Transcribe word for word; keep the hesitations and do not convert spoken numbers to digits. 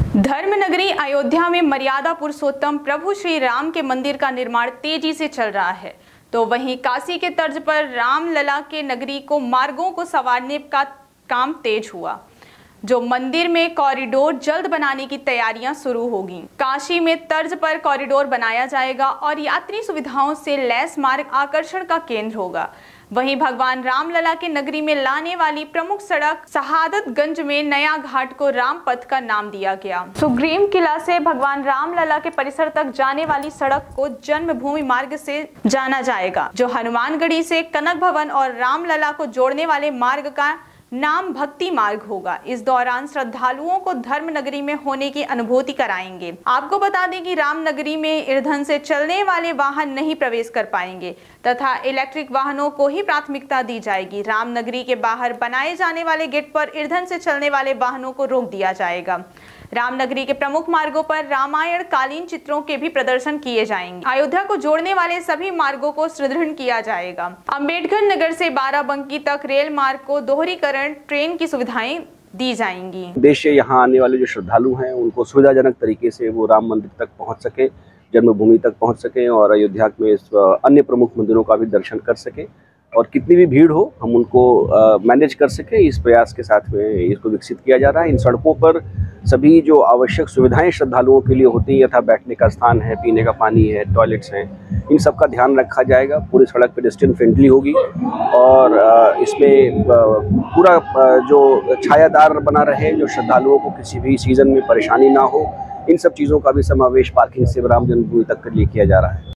धर्मनगरी अयोध्या में मर्यादा पुरुषोत्तम प्रभु श्री राम के मंदिर का निर्माण तेजी से चल रहा है, तो वहीं काशी के तर्ज पर रामलला के नगरी को मार्गों को संवारने का काम तेज हुआ। जो मंदिर में कॉरिडोर जल्द बनाने की तैयारियां शुरू होगी। काशी में तर्ज पर कॉरिडोर बनाया जाएगा और यात्री सुविधाओं से लैस मार्ग आकर्षण का केंद्र होगा। वहीं भगवान रामलला के नगरी में लाने वाली प्रमुख सड़क शहादतगंज में नया घाट को राम पथ का नाम दिया गया। सुग्रीव किला से भगवान रामलला के परिसर तक जाने वाली सड़क को जन्मभूमि मार्ग से जाना जाएगा, जो हनुमानगढ़ी से कनक भवन और रामलला को जोड़ने वाले मार्ग का नाम भक्ति मार्ग होगा। इस दौरान श्रद्धालुओं को धर्म नगरी में होने की अनुभूति कराएंगे। आपको बता दें कि राम नगरी में ईंधन से चलने वाले वाहन नहीं प्रवेश कर पाएंगे तथा इलेक्ट्रिक वाहनों को ही प्राथमिकता दी जाएगी। राम नगरी के बाहर बनाए जाने वाले गेट पर ईंधन से चलने वाले वाहनों को रोक दिया जाएगा। रामनगरी के प्रमुख मार्गों पर रामायण कालीन चित्रों के भी प्रदर्शन किए जाएंगे। अयोध्या को जोड़ने वाले सभी मार्गों को सुदृढ़ किया जाएगा। अंबेडकर नगर से बाराबंकी तक रेल मार्ग को दोहरीकरण ट्रेन की सुविधाएं दी जाएंगी। उद्देश्य यहाँ आने वाले जो श्रद्धालु हैं उनको सुविधाजनक तरीके से वो राम मंदिर तक पहुँच सके, जन्मभूमि तक पहुँच सके और अयोध्या में अन्य प्रमुख मंदिरों का भी दर्शन कर सके और कितनी भी भीड़ हो हम उनको मैनेज कर सके। इस प्रयास के साथ में इसको विकसित किया जा रहा है। इन सड़कों पर सभी जो आवश्यक सुविधाएं श्रद्धालुओं के लिए होती हैं, यथा बैठने का स्थान है, पीने का पानी है, टॉयलेट्स हैं, इन सब का ध्यान रखा जाएगा। पूरी सड़क पेडेस्ट्रियन फ्रेंडली होगी और इसमें पूरा जो छायादार बना रहे, जो श्रद्धालुओं को किसी भी सीजन में परेशानी ना हो, इन सब चीज़ों का भी समावेश पार्किंग से राम जन्मभूमि तक के लिए किया जा रहा है।